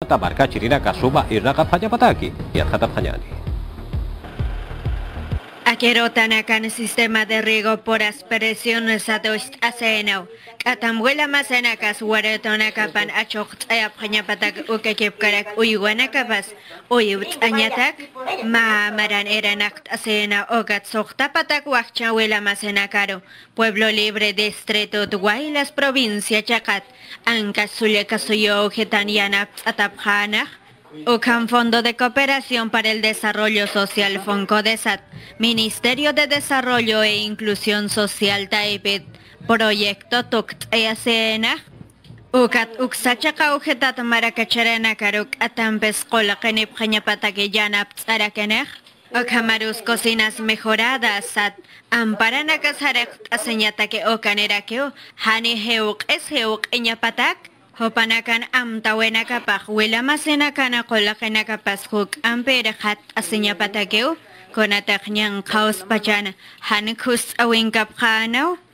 tabarka chirira kasuba irraqa phallapataki yarqata phallani. Aquerotanacan sistema de riego por aspersión sadost asenau. Catambuela masenacas huaretonacapan achocht ayapañapatak ukekipkarak uyuanacapas uyut añatak maran eranakt asena ogat sohtapatak huachawela masenacaro Pueblo Libre Distrito Guaylas Provincia Chacat Ancas Suyo Getaniana Atapjana UCAM Fondo de Cooperación para el Desarrollo Social FONCODESAT Ministerio de Desarrollo e Inclusión Social TAIPID Proyecto TUCT EACENA UCAT UCSACHACA UJETAT MARACACHARANA KARUK ATAMPES QOLAQENIP JAñAPATAKIYANAP TSARAKENEJ OCAMARUS Cocinas Mejoradas SAT AMPARANACAS HAREQT ASEñATAKE OCANERAKEO HANI HEUQ ES HEUQ EñAPATAK Hopanakan amtawenakapaj wilamasenakana qolaqenakapas huk amperejat aseñapatakeu konatajñan qaus pachana hanikus awinkapqanaw